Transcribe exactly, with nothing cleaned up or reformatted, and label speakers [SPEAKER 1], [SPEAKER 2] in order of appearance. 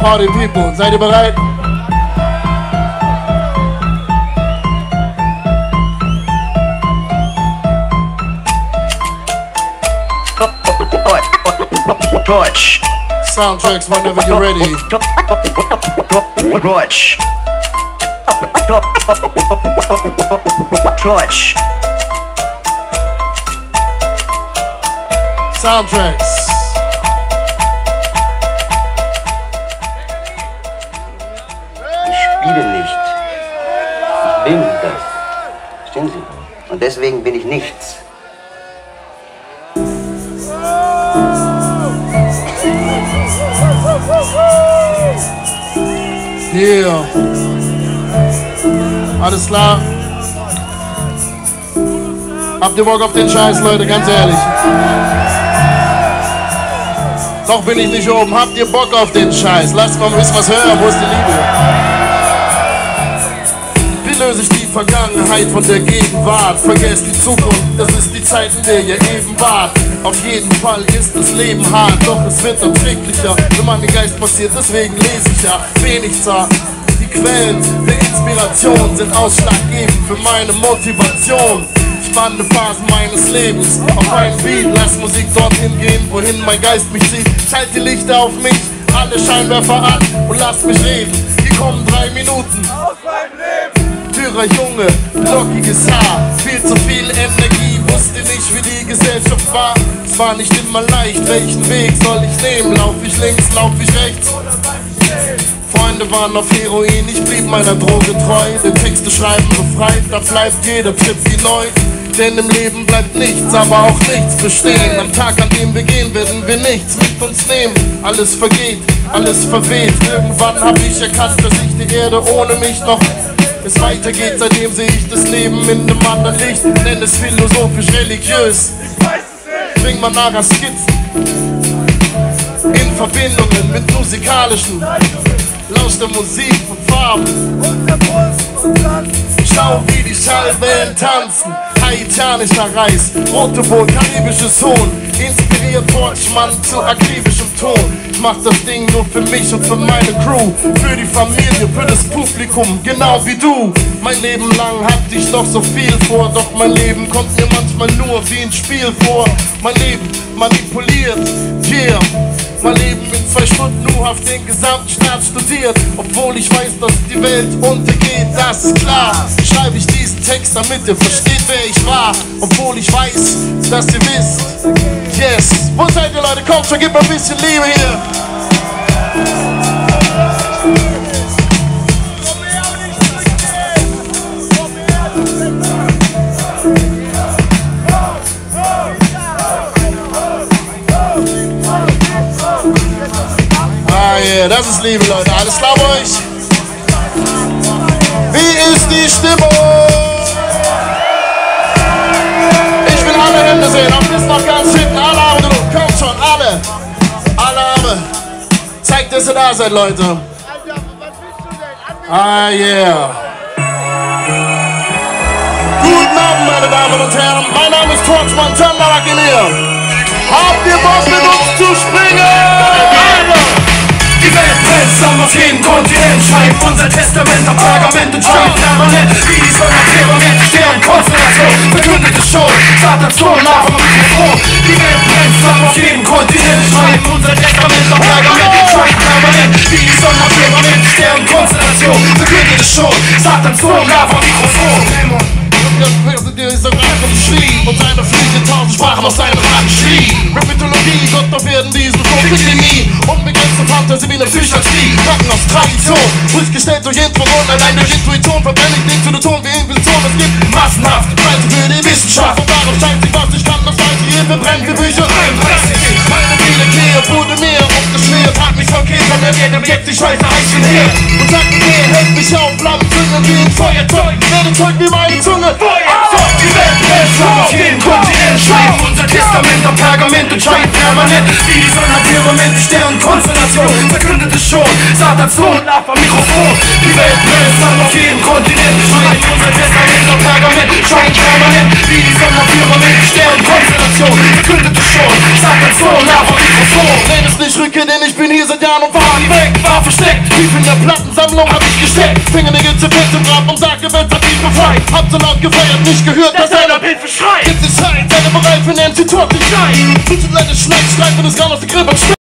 [SPEAKER 1] Party People. Seid ihr bereit?
[SPEAKER 2] Deutsch.
[SPEAKER 1] Soundtracks whenever you're ready.
[SPEAKER 2] Deutsch. Deutsch.
[SPEAKER 1] Soundtracks.
[SPEAKER 2] Ich spiele nicht. Ich bin das. Verstehen Sie? Und deswegen bin ich nichts.
[SPEAKER 1] Yeah. Alles klar? Habt ihr Bock auf den Scheiß, Leute? Ganz ehrlich. Noch bin ich nicht oben. Habt ihr Bock auf den Scheiß? Lasst mal ein bisschen was hören. Wo ist die Liebe? Wie löse ich die Vergangenheit von der Gegenwart? Vergesst die Zukunft, das ist die Zeit, in der ihr eben wart. Auf jeden Fall ist das Leben hart, doch es wird erträglicher, wenn man den Geist passiert, deswegen lese ich ja wenig zart. Die Quellen der Inspiration sind ausschlaggebend für meine Motivation. Spannende Phasen meines Lebens, auf einen Beat, lass Musik dorthin gehen, wohin mein Geist mich zieht. Schalt die Lichter auf mich, alle Scheinwerfer an und lasst mich reden. Hier kommen drei Minuten. Dürrer Junge, lockiges Haar, viel zu viel Energie, wusste nicht wie die Gesellschaft war. Es war nicht immer leicht, welchen Weg soll ich nehmen? Lauf ich links, lauf ich rechts? Freunde waren auf Heroin, ich blieb meiner Droge treu. Den Texte schreiben befreit, da bleibt jeder Trip wie neu. Denn im Leben bleibt nichts, aber auch nichts bestehen. Am Tag, an dem wir gehen, werden wir nichts mit uns nehmen. Alles vergeht, alles verweht. Irgendwann hab ich erkannt, dass ich die Erde ohne mich noch es weitergeht. Seitdem sehe ich das Leben in einem anderen Licht. Nenn es philosophisch, religiös. Bring mal nachher Skizzen in Verbindungen mit musikalischen. Lausch der Musik von Farben. Schau, wie die Schallwellen tanzen. Haitianischer Reis, rote Boot, karibisches Hohn. Inspiriert Deutschmann zu akribischem Ton. Ich mach das Ding nur für mich und für meine Crew. Für die Familie, für das Publikum, genau wie du. Mein Leben lang hatte ich noch so viel vor. Doch mein Leben kommt mir manchmal nur wie ein Spiel vor. Mein Leben manipuliert, yeah. Mein Leben in zwei Stunden U-Haft den gesamten Staat studiert. Obwohl ich weiß, dass die Welt untergeht, das ist klar. Schreibe ich diesen Text, damit ihr versteht, wer ich war. Obwohl ich weiß, dass ihr wisst, yes. Wo seid ihr, Leute? Kommt schon, gib mal ein bisschen Liebe hier. Ah yeah, das ist Liebe, Leute. Alles klar bei euch? Wie ist die Stimmung? Ich will alle Hände sehen, auch bis noch ganz hinten. Alle Arme, du. Kommt schon, alle. Alle Arme. Zeigt, dass ihr da seid, Leute. Ah yeah. Guten Abend, meine Damen und Herren. Mein Name ist Torchmann Tandalakinier. Habt ihr Bock, mit uns zu springen?
[SPEAKER 3] Die Welt brennt, zusammen auf jedem Kontinent. Schreibt unser Testament auf Pergament und schreibt permanent. Wie die Sonne am Firmament, Sternkonstellation verkündet es schon. Satans Thron nach dem Mikrofon. Die Welt brennt, zusammen auf jedem Kontinent. Schreibt unser Testament auf Pergament und schreibt permanent. Wie die Sonne am Firmament, Sternkonstellation verkündet es schon. Satans Thron nach dem Mikrofon.
[SPEAKER 1] Und seine Flüche tausend Sprachen aus seinem Hand schrie. Mit Mythologie, Gott auf Erden, diesen Epidemie. Unbegrenzte Fantasie wie eine Psychiatrie. Kranken aus Tradition, durchgestellt durch Introdon. Allein durch Intuition verbrenne ich den Zyloton wie Inquisition. Es gibt massenhaft Preise für die Wissenschaft. Und darauf scheint sich, was ich kann, das weiß ich. Hilfe brennt wie Bücher. Meine Biele Klee wurde mir aufgeschmiert. Hat mich von Käsern ernährt, im jetzt die Scheiße heiß wie hier. Und sagt mir, hält mich auf, Flammen zünden wie ein Feuerzeug. Werde Zeug wie meine Zunge.
[SPEAKER 3] Die Welt brennt, auf jedem Kontinent. Schreiben unser Testament auf Pergament und scheint permanent. Wie die Sonne am Firmament, die Sternenkonstellation verkündet es schon. Satans Thron nach dem Mikrofon. Die Welt brennt, auf jedem Kontinent. Schreiben unser Testament auf Pergament, scheint permanent. Wie die Sonne am Firmament, die Sternenkonstellation verkündet es schon. Satans Thron nach dem Mikrofon.
[SPEAKER 1] es nicht rücke, denn ich bin hier seit Jahren und war nie weg, war versteckt. Tief in der Plattensammlung hab ich gesteckt. Fingernägel zerfetzt im Grab und sage, Welt hat mich befreit. Hab so laut gefeiert, nicht gehört, dass einer Hilfe schreit. Gibt es Zeit, seid ihr bereit für einen M C Talk, den Schein? Tut leid, es schneit, schreit, wenn es gar aus der Grippe